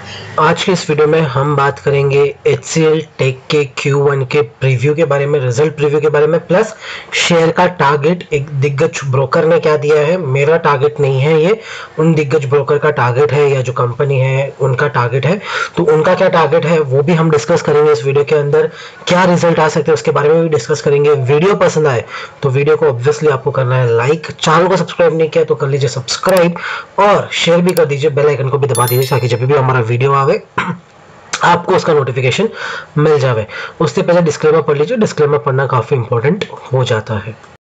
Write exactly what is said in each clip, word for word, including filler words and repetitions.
आज के इस वीडियो में हम बात करेंगे एच सी एल टेक के क्यू वन के प्रीव्यू के बारे में, रिजल्ट प्रीव्यू के बारे में, प्लस शेयर का टारगेट एक दिग्गज ब्रोकर ने क्या दिया है। मेरा टारगेट नहीं है, ये उन दिग्गज ब्रोकर का टारगेट है या जो कंपनी है उनका टारगेट है। तो उनका क्या टारगेट है वो भी हम डिस्कस करेंगे इस वीडियो के अंदर। क्या रिजल्ट आ सकते हैं उसके बारे में भी डिस्कस करेंगे। वीडियो पसंद आए तो वीडियो को ऑब्वियसली आपको करना है लाइक, चैनल को सब्सक्राइब नहीं किया तो कर लीजिए सब्सक्राइब और शेयर भी कर दीजिए, बेल आइकन को भी दबा दीजिए ताकि जब भी हमारा वीडियो आवे आपको उसका नोटिफिकेशन मिल जाए। उससे पहले डिस्क्लेमर पढ़ लीजिए, डिस्क्लेमर पढ़ना काफी इंपॉर्टेंट हो जाता है।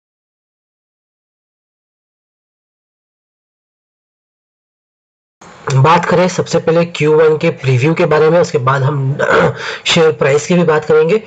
बात करें सबसे पहले क्यू वन के प्रीव्यू के बारे में, उसके बाद हम शेयर प्राइस की भी बात करेंगे।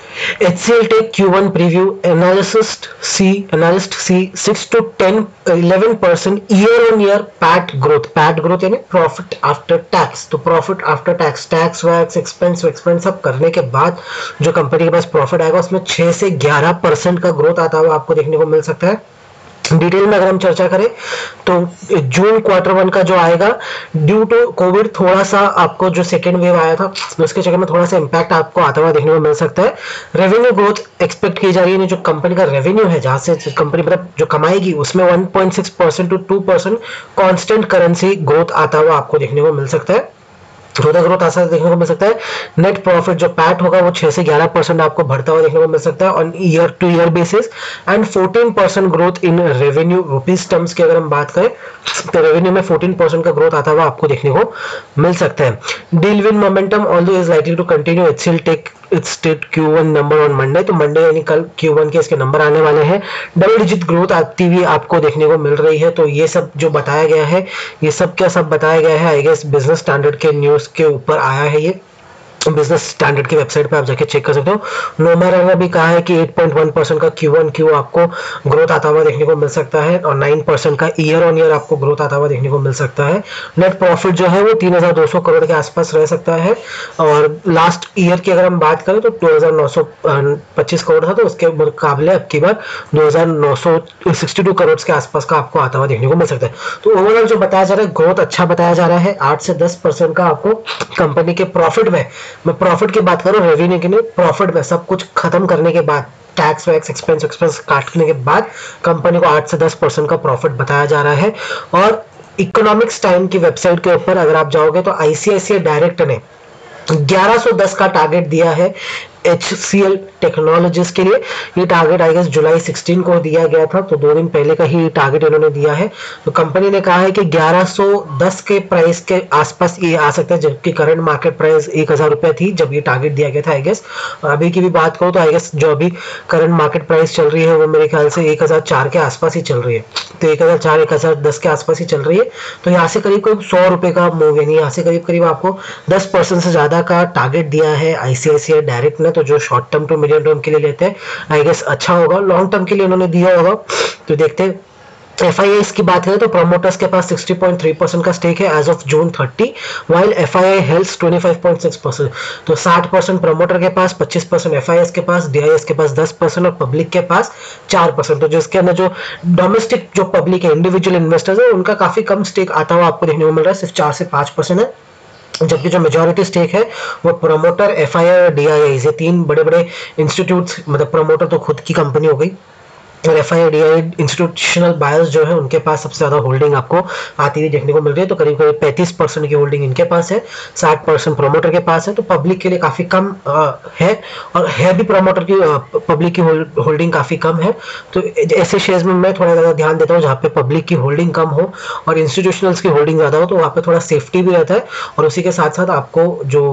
H C L Tech Q one preview analyst see analyst see six to ten eleven percent year on year P A T growth। P A T growth यानी प्रॉफिट आफ्टर टैक्स। तो profit after tax, tax वैक्स expense expense सब करने के बाद जो company के पास profit आएगा उसमें छह से ग्यारह परसेंट का ग्रोथ आता हुआ आपको देखने को मिल सकता है। डिटेल में अगर हम चर्चा करें तो जून क्वार्टर वन का जो आएगा, ड्यू टू कोविड थोड़ा सा आपको जो सेकेंड वेव आया था उसके चक्कर में थोड़ा सा इंपैक्ट आपको आता हुआ देखने को मिल सकता है। रेवेन्यू ग्रोथ एक्सपेक्ट की जा रही है, जो कंपनी का रेवेन्यू है जहां से कंपनी मतलब जो कमाएगी उसमें one point six percent to two percent constant currency growth आता हुआ आपको देखने को मिल सकता है। थोड़ा ग्रोथ आसान देखने को मिल सकता है। नेट प्रॉफिट जो पैट होगा वो छह से ग्यारह परसेंट आपको बढ़ता हुआ देखने को मिल सकता है on year to year basis. And fourteen percent growth in revenue rupees terms की अगर हम बात करें तो रेवेन्यू में फोर्टीन परसेंट का ग्रोथ आता हुआ आपको देखने को मिल सकता है। Deal win momentum although is likely to continue. H C L tech its state Q one number on Monday. तो मंडे यानी कल क्यू वन के इसके नंबर आने वाले हैं। डबल डिजिट ग्रोथ आती हुई आपको देखने को मिल रही है। तो ये सब जो बताया गया है ये सब क्या सब बताया गया है आई गेस बिजनेस स्टैंडर्ड के न्यूज के ऊपर आया है। ये बिजनेस स्टैंडर्ड की वेबसाइट पे आप जाके चेक कर सकते हो। नोमेरा ने भी कहा है कि एट पॉइंट वन परसेंट का क्यू वन क्यू आपको ग्रोथ आता हुआ देखने को मिल सकता है और नाइन परसेंट का ईयर ऑन ईयर आपको ग्रोथ आता हुआ देखने को मिल सकता है। नेट प्रॉफिट जो है वो तीन हज़ार दो सौ करोड़ के आसपास रह सकता है और लास्ट ईयर की अगर हम बात करें तो दो हज़ार नौ सौ पच्चीस करोड़ था, तो उसके मुकाबले अब की बार दो हज़ार नौ सौ बासठ करोड़ के आसपास का आपको आता हुआ देखने को मिल सकता है। तो ओवरऑल जो बताया जा रहा है ग्रोथ अच्छा बताया जा रहा है। आठ से दस परसेंट का आपको कंपनी के प्रॉफिट में, मैं प्रॉफिट की बात करूं रेवेन्यू की नहीं, प्रॉफिट में सब कुछ खत्म करने के बाद टैक्स वैक्स एक्सपेंस एक्सपेंस काटने के बाद कंपनी को आठ से दस परसेंट का प्रॉफिट बताया जा रहा है। और इकोनॉमिक्स टाइम की वेबसाइट के ऊपर अगर आप जाओगे तो आईसीआईसीआई डायरेक्ट ने ग्यारह सौ दस का टारगेट दिया है एच सी एल टेक्नोलॉजीज के लिए। ये टारगेट आई गेस जुलाई सोलह को दिया गया था, तो दो दिन पहले का ही टारगेट इन्होंने दिया है। तो कंपनी ने कहा है कि ग्यारह सौ दस के प्राइस के आसपास ये आ सकता है, जबकि करंट मार्केट प्राइस एक हजार रुपए थी जब ये टारगेट दिया गया था आई गेस। और अभी की भी बात करो तो आई गेस जो अभी करंट मार्केट प्राइस चल रही है वो मेरे ख्याल से एक हजार चार के आसपास ही चल रही है। तो एक हजार चार एक हजार दस के आसपास ही चल रही है। तो यहाँ से करीब करीब सौ रुपए का मूव, यानी यहाँ से करीब करीब आपको दस परसेंट से ज्यादा का टारगेट दिया है आईसीआईसीआई डायरेक्ट ने। तो जो short term to medium term के लिए लेते हैं आई गेस अच्छा होगा, लॉन्ग टर्म के लिए उन्होंने दिया होगा तो देखते हैं। एफ आई आई की बात करें तो प्रोमोटर्स के पास साठ पॉइंट तीन परसेंट का स्टेक है as of June thirty, while F I I holds पच्चीस पॉइंट छह परसेंट। तो साठ परसेंट प्रोमोटर के पास, पच्चीस परसेंट एफ आई आई के पास, डी आई एस के पास दस परसेंट और पब्लिक के पास चार परसेंट। तो जिसके अंदर जो डोमेस्टिक जो पब्लिक है, इंडिविजुअल इन्वेस्टर्स है, उनका काफी कम स्टेक आता हुआ आपको देखने को मिल रहा है, सिर्फ चार से पांच परसेंट है। जबकि जो मेजॉरिटी स्टेक है वो प्रोमोटर, एफ आई आई और डी आई आई, ये तीन बड़े बड़े इंस्टीट्यूट्स, मतलब प्रोमोटर तो खुद की कंपनी हो गई और F I I D I institutional buyers जो है उनके पास सबसे ज्यादा होल्डिंग आपको आती हुई देखने को मिल रही है। तो करीब करीब पैंतीस परसेंट की होल्डिंग इनके पास है, साठ परसेंट प्रोमोटर के पास है। तो पब्लिक के लिए काफी कम आ, है और है भी प्रोमोटर की, पब्लिक की होल्डिंग काफी कम है। तो ऐसे शेयर्स में मैं थोड़ा ज्यादा ध्यान देता हूँ जहाँ पे पब्लिक की होल्डिंग कम हो और इंस्टीट्यूशनल्स की होल्डिंग ज्यादा हो, तो वहाँ पे थोड़ा सेफ्टी भी रहता है और उसी के साथ साथ आपको जो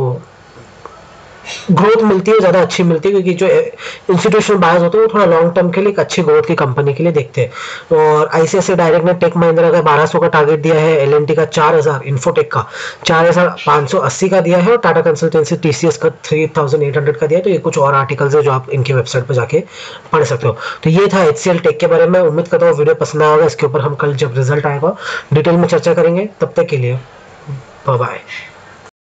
ग्रोथ मिलती है ज्यादा अच्छी मिलती है, क्योंकि जो इंस्टीट्यूशनल बायर्स होते हैं वो थोड़ा लॉन्ग टर्म के लिए एक अच्छी ग्रोथ की कंपनी के लिए देखते हैं। और आईसीआईसीआई डायरेक्ट ने टेक महिंद्रा का बारह सौ का टारगेट दिया है, एल एंड टी का चार हज़ार, इन्फोटेक का चार हज़ार पाँच सौ अस्सी का दिया है और टाटा कंसल्टेंसी टीसीएस का तीन हज़ार आठ सौ का दिया है। तो ये कुछ और आर्टिकल्स है जो आप इनकी वेबसाइट पर जाके पढ़ सकते हो। तो ये था एच सी एल टेक के बारे में। उम्मीद करता हूँ वीडियो पसंद आएगा। इसके ऊपर हम कल जब रिजल्ट आएगा डिटेल में चर्चा करेंगे। तब तक के लिए बाय बाय।